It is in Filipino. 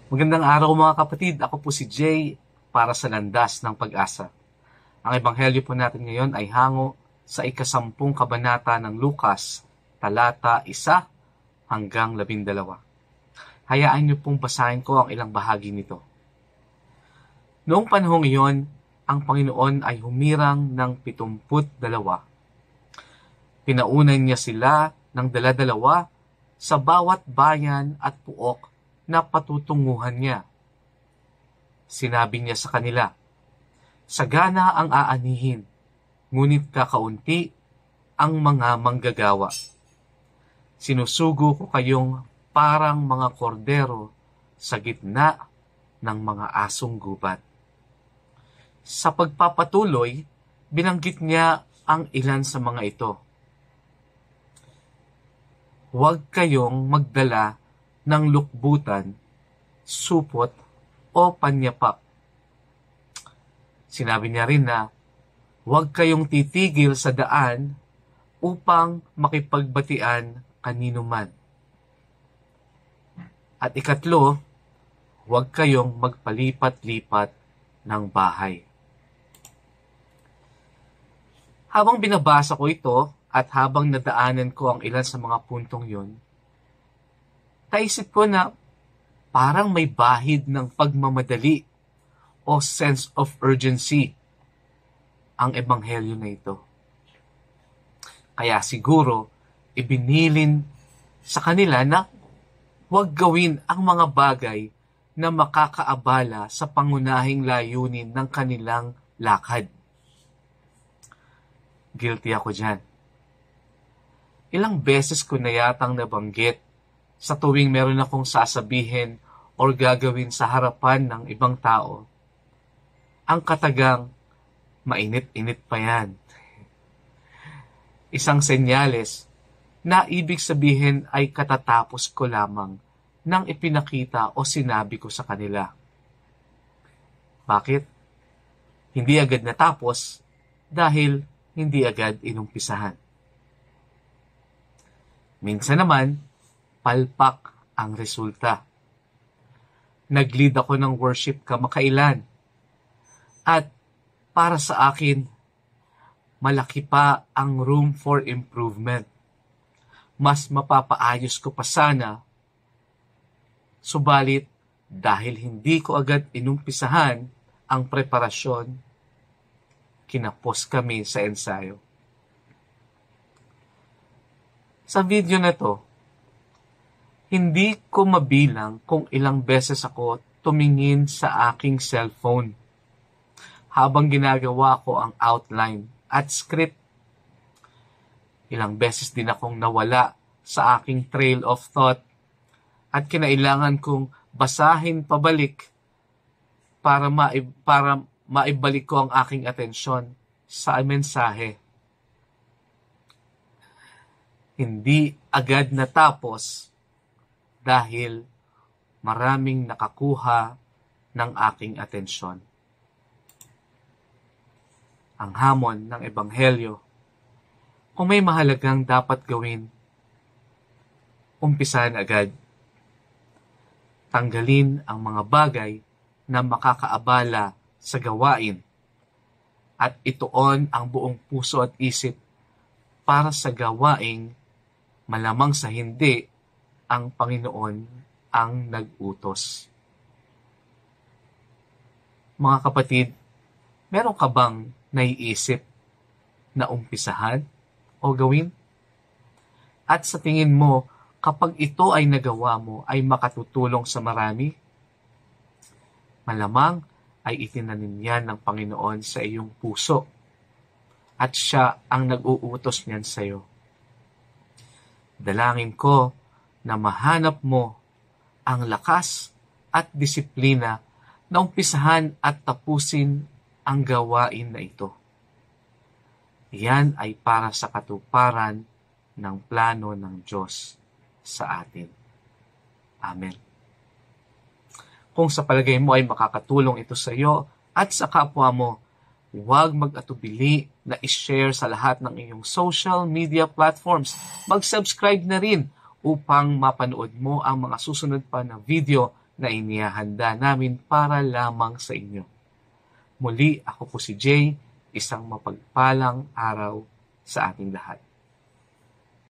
Magandang araw mga kapatid, ako po si Jay para sa Landas ng Pag-asa. Ang ebanghelyo po natin ngayon ay hango sa ika-10 kabanata ng Lucas, talata 1 hanggang 12. Hayaan niyo pong basahin ko ang ilang bahagi nito. Noong panahong iyon, ang Panginoon ay humirang ng 72. Pinaunan niya sila ng dala-dalawa sa bawat bayan at puok na patutunguhan niya. Sinabi niya sa kanila, "Sagana ang aanihin, ngunit kakaunti ang mga manggagawa. Sinusugo ko kayong parang mga kordero sa gitna ng mga asong gubat." Sa pagpapatuloy, binanggit niya ang ilan sa mga ito. Huwag kayong magdala ng lukbutan, supot o panyapak. Sinabi niya rin na huwag kayong titigil sa daan upang makipagbatian kanino man. At ikatlo, huwag kayong magpalipat-lipat ng bahay. Habang binabasa ko ito at habang nadaanan ko ang ilan sa mga puntong yun, naisip ko na parang may bahid ng pagmamadali o sense of urgency ang ebanghelyo na ito. Kaya siguro, ibinilin sa kanila na huwag gawin ang mga bagay na makakaabala sa pangunahing layunin ng kanilang lakad. Guilty ako dyan. Ilang beses ko na yatang nabanggit sa tuwing meron akong sasabihin o gagawin sa harapan ng ibang tao, ang katagang, mainit-init pa yan. Isang senyales na ibig sabihin ay katatapos ko lamang nang ipinakita o sinabi ko sa kanila. Bakit? Hindi agad natapos dahil hindi agad inumpisahan. Minsan naman, palpak ang resulta. Nag-lead ako ng worship kamakailan. At para sa akin, malaki pa ang room for improvement. Mas mapapaayos ko pa sana. Subalit, dahil hindi ko agad inumpisahan ang preparasyon, kinapos kami sa ensayo. Sa video na to, hindi ko mabilang kung ilang beses ako tumingin sa aking cellphone habang ginagawa ko ang outline at script. Ilang beses din akong nawala sa aking trail of thought at kinailangan kong basahin pabalik para maibalik ko ang aking atensyon sa mensahe. Hindi agad natapos dahil maraming nakakuha ng aking atensyon. Ang hamon ng ebanghelyo, kung may mahalagang dapat gawin, umpisahan agad. Tanggalin ang mga bagay na makakaabala sa gawain at ituon ang buong puso at isip para sa gawaing malamang sa hindi ang Panginoon ang nag-utos. Mga kapatid, meron ka bang naiisip na umpisahan o gawin? At sa tingin mo, kapag ito ay nagawa mo, ay makatutulong sa marami? Malamang ay itinanim yan ng Panginoon sa iyong puso at siya ang nag-uutos niyan sa iyo. Dalangin ko na mahanap mo ang lakas at disiplina na umpisahan at tapusin ang gawain na ito. Yan ay para sa katuparan ng plano ng Diyos sa atin. Amen. Kung sa palagay mo ay makakatulong ito sa iyo at sa kapwa mo, huwag mag-atubili na i-share sa lahat ng iyong social media platforms. Mag-subscribe na rin upang mapanood mo ang mga susunod pa na video na inihahanda namin para lamang sa inyo. Muli ako po si Jay, isang mapagpalang araw sa ating lahat.